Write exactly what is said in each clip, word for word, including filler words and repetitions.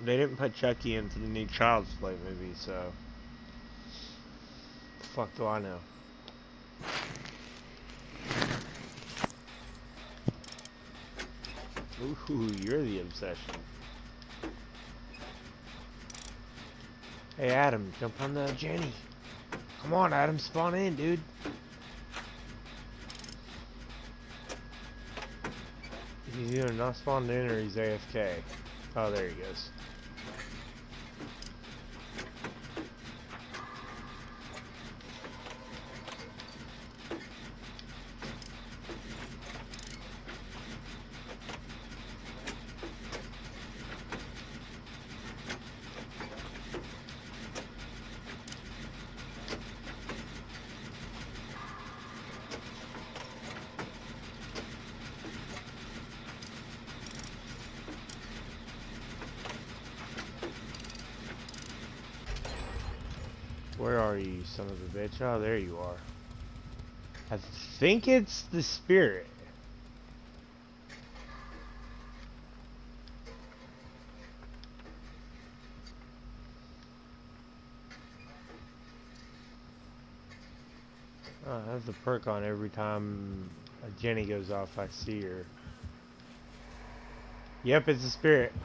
They didn't put Chucky into the new Child's Play movie, so the fuck do I know? Ooh, you're the obsession. Hey Adam, jump on the Jenny. Come on Adam, spawn in, dude. He's either not spawned in or he's A F K. Oh, there he goes. Where are you, you son of a bitch? Oh, there you are. I think it's the spirit. Oh, I have the perk on every time a Jenny goes off, I see her. Yep, it's the spirit.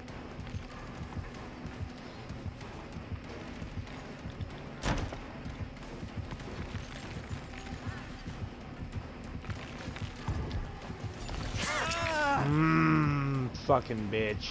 Mmm, fucking bitch.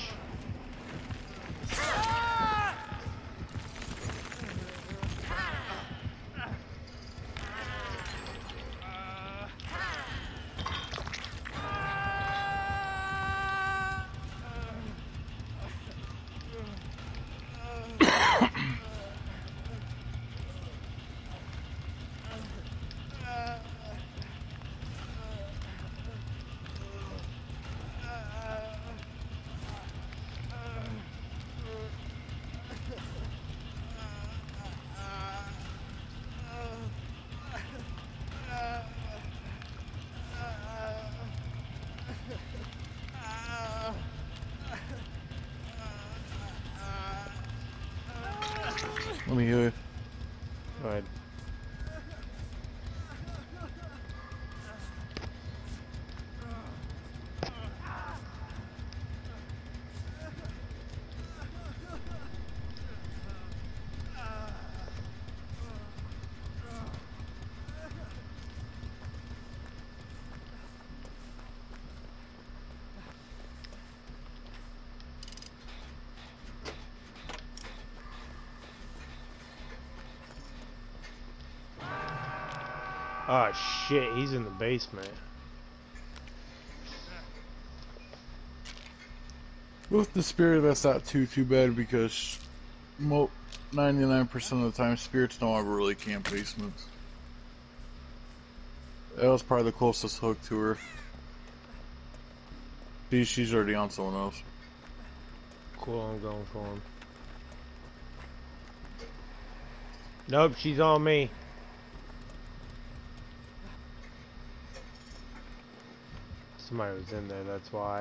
Let me hear you. Go ahead. Oh shit, he's in the basement. With the spirit, that's not too too bad because mo ninety-nine percent of the time spirits don't ever really camp basements. That was probably the closest hook to her. See, she's already on someone else. Cool, I'm going for him. Nope, she's on me. Somebody was in there, that's why.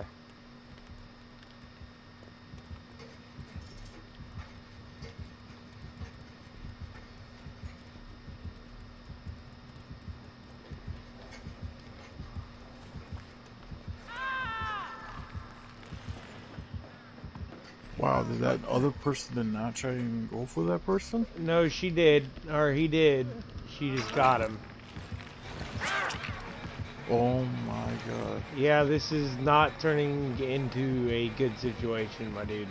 Wow, did that other person did not try to even go for that person? No, she did, or he did. She just got him. Oh my god. Yeah, this is not turning into a good situation, my dude.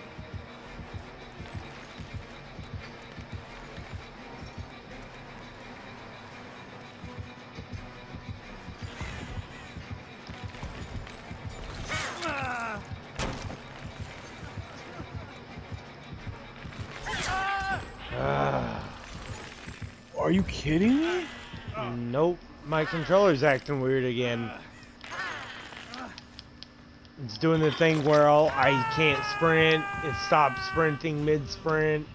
Are you kidding me? Nope, my controller's acting weird again. It's doing the thing where I'll, I can't sprint. It stops sprinting mid-sprint.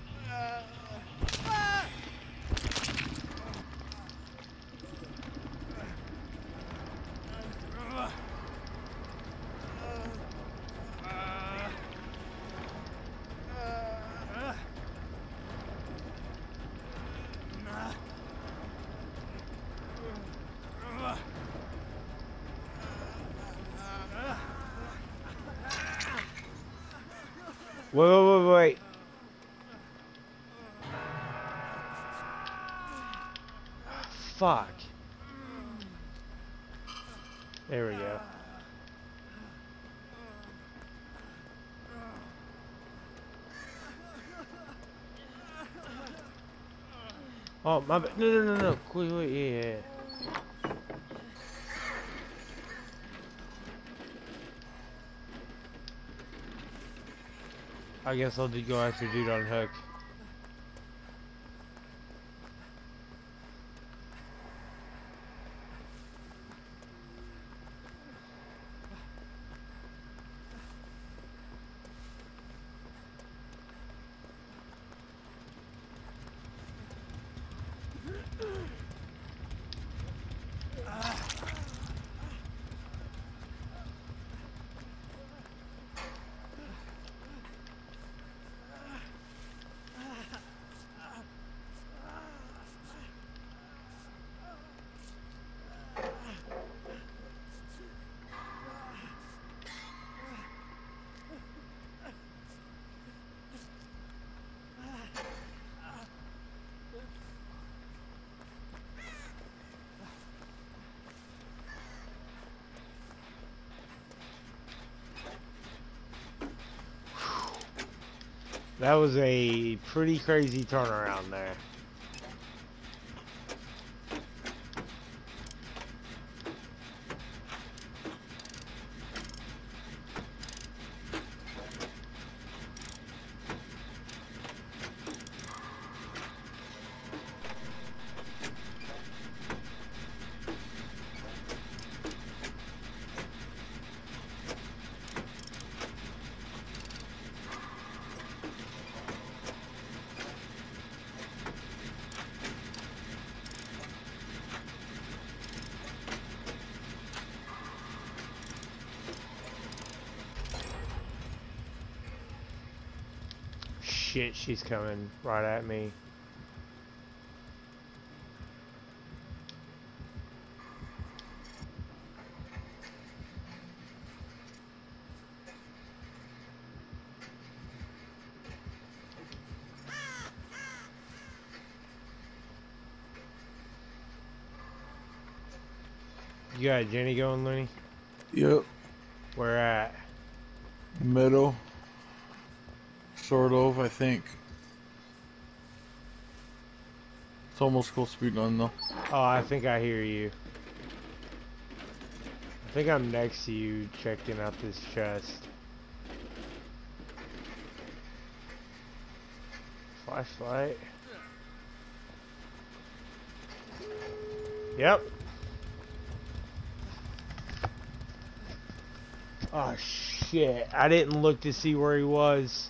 Wait, wait, wait, wait. Fuck. There we go. Oh, my bad. No, no, no, no. Wait, wait, yeah, yeah. I guess I'll do go after dude on hook. That was a pretty crazy turnaround there. Shit, she's coming right at me. You got Jenny going, Looney? Yep. Where at? Middle. Sort of, I think. It's almost close to be done though. Oh, I think I hear you. I think I'm next to you checking out this chest. Flashlight. Yep. Oh shit, I didn't look to see where he was.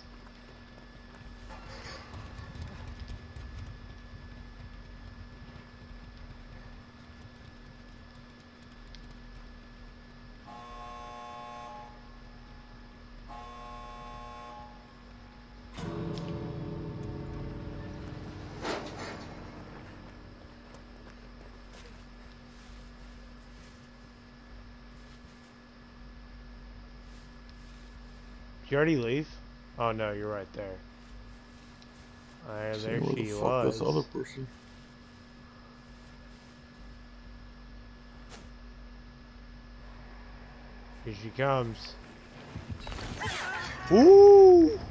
Did you already leave? Oh no, you're right there. Uh, See there where she the fuck was. this other person. Here she comes. Ooh!